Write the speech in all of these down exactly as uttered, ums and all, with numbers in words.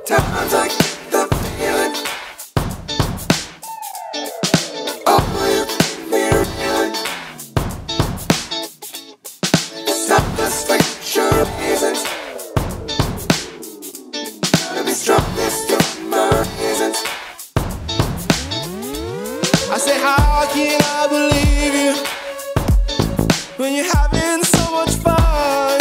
Times like the feeling. Oh, you fear feeling. Stop the straight, sure reasons. To be strong, this to my reasons. I say, how can I believe you when you're having so much fun?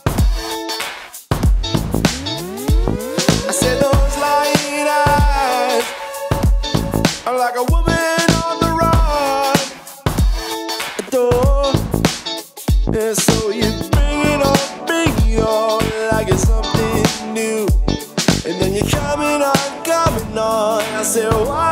I said, those lying eyes are like a woman on the run. Adore. And so you bring it on, bring it on like it's something new. And then you're coming on, coming on. I said, why?